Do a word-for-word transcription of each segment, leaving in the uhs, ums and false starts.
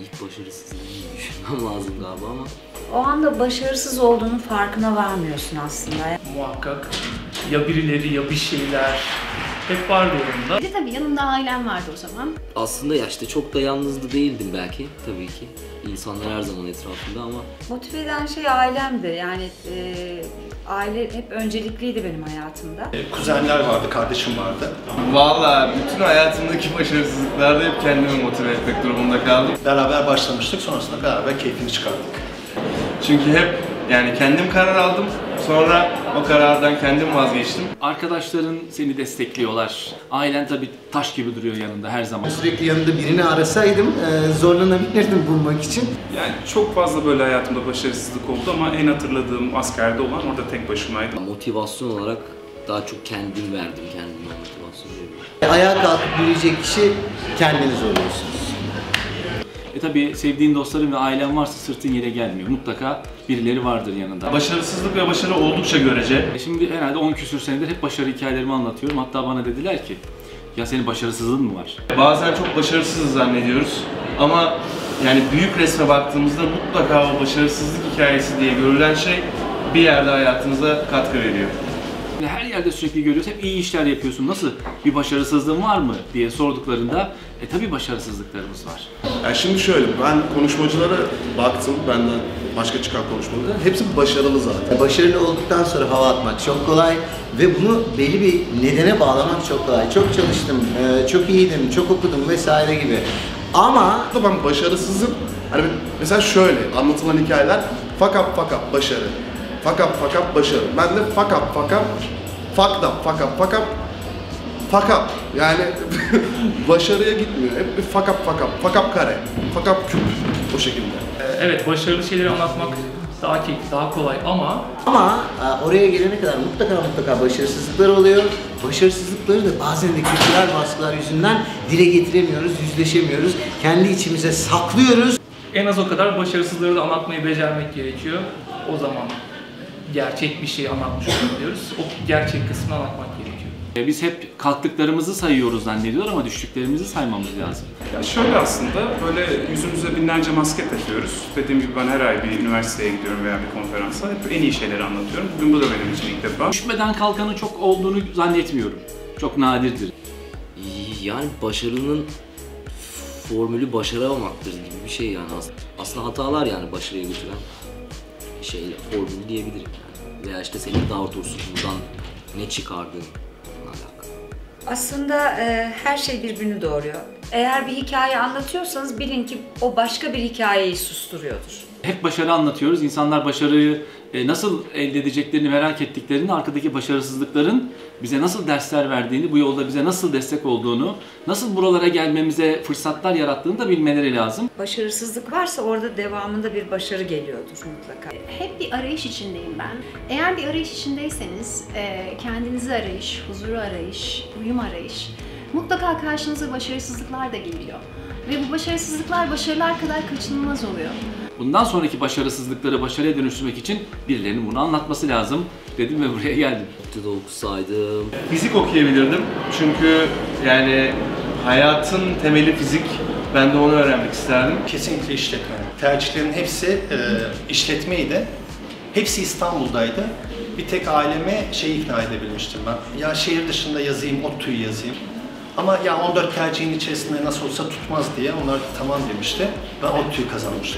ilk başarısızlığını düşünmem lazım galiba ama. O anda başarısız olduğunun farkına varmıyorsun aslında. Muhakkak ya birileri ya bir şeyler hep vardı yanımda. Bir de tabii yanımda ailem vardı o zaman. Aslında ya işte çok da yalnız da değildim belki tabii ki. İnsanlar her zaman etrafında ama. Motive eden şey ailemdi. Yani e, aile hep öncelikliydi benim hayatımda. Kuzenler vardı, kardeşim vardı. Vallahi bütün hayatımdaki başarısızlıklarda hep kendimi motive etmek durumunda kaldım. Beraber başlamıştık, sonrasında beraber keyfini çıkardık. Çünkü hep yani kendim karar aldım, sonra o karardan kendim vazgeçtim. Arkadaşların seni destekliyorlar. Ailen tabii taş gibi duruyor yanında her zaman. Sürekli yanında birini arasaydım e, zorlanabilirdim bulmak için. Yani çok fazla böyle hayatımda başarısızlık oldu ama en hatırladığım askerde olan orada tek başımaydım. Motivasyon olarak daha çok kendim verdim kendime motivasyon. Ayağa kalkıp yürüyecek kişi kendiniz oluyorsunuz. E tabii sevdiğin dostların ve ailen varsa sırtın yere gelmiyor. Mutlaka birileri vardır yanında. Başarısızlık ve başarı oldukça görece. E şimdi herhalde on küsür senedir hep başarı hikayelerimi anlatıyorum. Hatta bana dediler ki, ya senin başarısızlığın mı var? Bazen çok başarısızız zannediyoruz ama yani büyük resme baktığımızda mutlaka o başarısızlık hikayesi diye görülen şey bir yerde hayatınıza katkı veriyor. Her yerde sürekli görüyoruz, hep iyi işler yapıyorsun. Nasıl, bir başarısızlığın var mı diye sorduklarında, e tabii başarısızlıklarımız var. Yani şimdi şöyle, ben konuşmacılara baktım, benden başka çıkan konuşmacılara, hepsi başarılı zaten. Başarılı olduktan sonra hava atmak çok kolay ve bunu belli bir nedene bağlamak çok kolay. Çok çalıştım, e, çok iyiydim, çok okudum vesaire gibi. Ama Ben başarısızım, hani mesela şöyle anlatılan hikayeler, fuck up, fuck up, başarı. Fuck up, fuck up, başarı. Ben de fuck up, fuck up, fuck up, fuck up, fuck up, fuck up. Yani başarıya gitmiyor. Hep bir fuck up, fuck up, fuck up kare, fuck up küp. O şekilde. Evet, başarılı şeyleri anlatmak daha keyifli, daha kolay ama ama e, oraya gelene kadar mutlaka mutlaka başarısızlıklar oluyor. Başarısızlıkları da bazen de kültürel baskılar yüzünden dile getiremiyoruz, yüzleşemiyoruz. Kendi içimize saklıyoruz. en az o kadar başarısızları da anlatmayı becermek gerekiyor. O zaman gerçek bir şey anlatmış olabiliyoruz. O gerçek kısmını anlatmak gerekiyor. E biz hep kalktıklarımızı sayıyoruz zannediyorlar ama düştüklerimizi saymamız lazım. Ya şöyle aslında böyle yüzümüze binlerce maske takıyoruz. Dediğim gibi ben her ay bir üniversiteye gidiyorum veya bir konferansa hep en iyi şeyleri anlatıyorum. Bugün bu da benim için ilk defa. Düşmeden kalkanın çok olduğunu zannetmiyorum. Çok nadirdir. Yani başarının formülü başaramaktır gibi bir şey yani aslında. Aslında hatalar yani başarıya götüren şey, formülü diyebilirim yani. Veya işte senin daha doğrusu buradan ne çıkardığın alakalı. Aslında e, her şey birbirini doğuruyor. Eğer bir hikaye anlatıyorsanız bilin ki o başka bir hikayeyi susturuyordur. Hep başarı anlatıyoruz. İnsanlar başarıyı e, nasıl elde edeceklerini merak ettiklerini, arkadaki başarısızlıkların bize nasıl dersler verdiğini, bu yolda bize nasıl destek olduğunu, nasıl buralara gelmemize fırsatlar yarattığını da bilmeleri lazım. Başarısızlık varsa orada devamında bir başarı geliyordur mutlaka. Hep bir arayış içindeyim ben. Eğer bir arayış içindeyseniz, e, kendinizi arayış, huzuru arayış, uyum arayış, mutlaka karşınıza başarısızlıklar da geliyor. Ve bu başarısızlıklar başarılar kadar kaçınılmaz oluyor. Bundan sonraki başarısızlıkları başarıya dönüştürmek için birilerinin bunu anlatması lazım dedim ve buraya geldim. Otu'da okusaydım. Fizik okuyabilirdim çünkü yani hayatın temeli fizik. Ben de onu öğrenmek isterdim. Kesinlikle işletme. Tercihlerin hepsi e, işletmeydi. Hepsi İstanbul'daydı. Bir tek aileme şeyi ikna edebilmiştim ben. Ya şehir dışında yazayım, ODTÜ'yü yazayım. Ama ya on dört tercihin içerisinde nasıl olsa tutmaz diye onlar tamam demişti. Ben ODTÜ'yü kazanmıştım.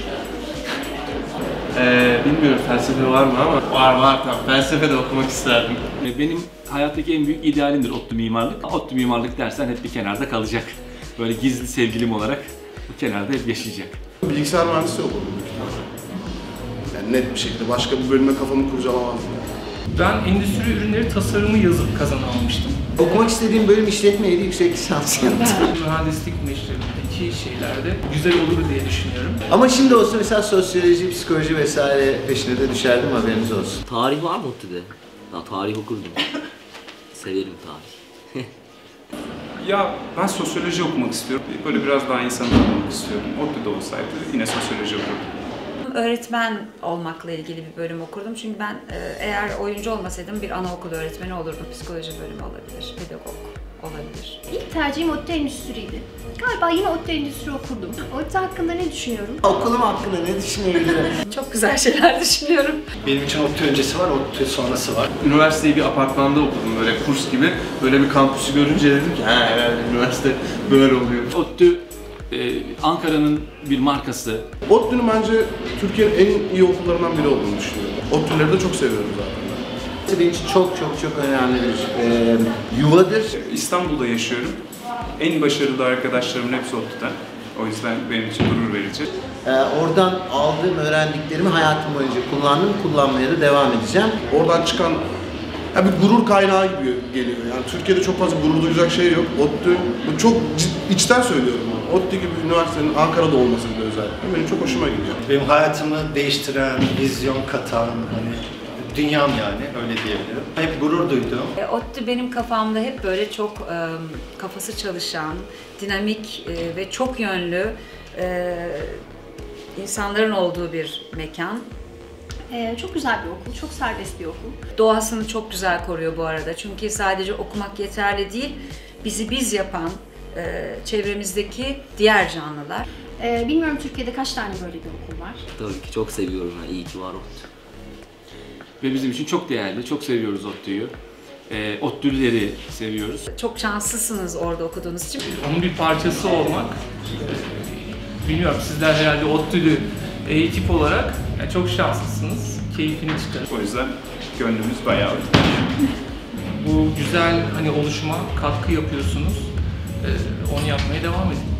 Ee, bilmiyorum felsefe var mı ama var var tamam. Felsefe de okumak isterdim. Benim hayattaki en büyük idealimdir ODTÜ mimarlık. ODTÜ mimarlık dersen hep bir kenarda kalacak. Böyle gizli sevgilim olarak bu kenarda hep yaşayacak. Bilgisayar mühendisliği okudum büyük ihtimalle. Yani net bir şekilde başka bir bölüme kafamı kurcalamazdım. Ben endüstri ürünleri tasarımı yazıp kazanamamıştım. Okumak istediğim bölüm işletmeydi, yüksek lisans yaptım. Mühendislik meşrebindeki şeylerde güzel olur diye düşünüyorum. Ama şimdi olsa mesela sosyoloji, psikoloji vesaire peşine de düşerdim, haberiniz olsun. Tarih var mı ODTÜ'de? Ya tarih okurdum. Severim tarih. Ya ben sosyoloji okumak istiyorum. Böyle biraz daha insanı tanımak istiyorum. ODTÜ'de olsaydı yine sosyoloji okurdum. Öğretmen olmakla ilgili bir bölüm okurdum. Çünkü ben e, eğer oyuncu olmasaydım bir anaokulu öğretmeni olurdum. Psikoloji bölümü olabilir, pedagog olabilir. İlk tercihim ODTÜ Endüstri'ydi. Galiba yine ODTÜ Endüstri okurdum. ODTÜ hakkında ne düşünüyorum? Okulum hakkında ne düşünebilirim? Çok güzel şeyler düşünüyorum. Benim için ODTÜ öncesi var, ODTÜ sonrası var. Üniversiteyi bir apartmanda okudum böyle kurs gibi. Böyle bir kampüsü görünce dedim ki ha herhalde üniversite böyle oluyor. ODTÜ e, Ankara'nın bir markası. ODTÜ'nün bence Türkiye'nin en iyi okullarından biri olduğunu düşünüyorum. ODTÜ'leri de çok seviyorum zaten. Benim için çok çok çok önemli bir e, yuvadır. İstanbul'da yaşıyorum. En başarılı arkadaşlarımın hepsi ODTÜ'den. O yüzden benim için gurur verici. E, oradan aldığım, öğrendiklerimi hayatım boyunca kullandım, kullanmaya da devam edeceğim. Oradan çıkan ya bir gurur kaynağı gibi geliyor. Yani Türkiye'de çok fazla gurur duyacak şey yok. ODTÜ, bu çok cid- içten söylüyorum. ODTÜ gibi bir üniversitenin Ankara'da olması bile özellikle benim çok hoşuma gidiyor. Benim hayatımı değiştiren, vizyon katan, hani dünyam yani öyle diyebilirim. Hep gurur duydum. E, ODTÜ benim kafamda hep böyle çok e, kafası çalışan, dinamik e, ve çok yönlü e, insanların olduğu bir mekan. Ee, çok güzel bir okul, çok serbest bir okul. Doğasını çok güzel koruyor bu arada. Çünkü sadece okumak yeterli değil, bizi biz yapan e, çevremizdeki diğer canlılar. Ee, bilmiyorum Türkiye'de kaç tane böyle bir okul var? Tabii ki çok seviyorum. Yani. İyi ki var ODTÜ. Ve bizim için çok değerli, çok seviyoruz ODTÜ'yü. E, ODTÜ'lüleri seviyoruz. Çok şanslısınız orada okuduğunuz için. Onun bir parçası olmak, e, bilmiyorum sizler herhalde ODTÜ'lü ekip olarak yani çok şanslısınız, keyfini çıkarın. O yüzden gönlümüz bayağı ODTÜ. Bu güzel hani oluşuma katkı yapıyorsunuz, e, onu yapmaya devam edin.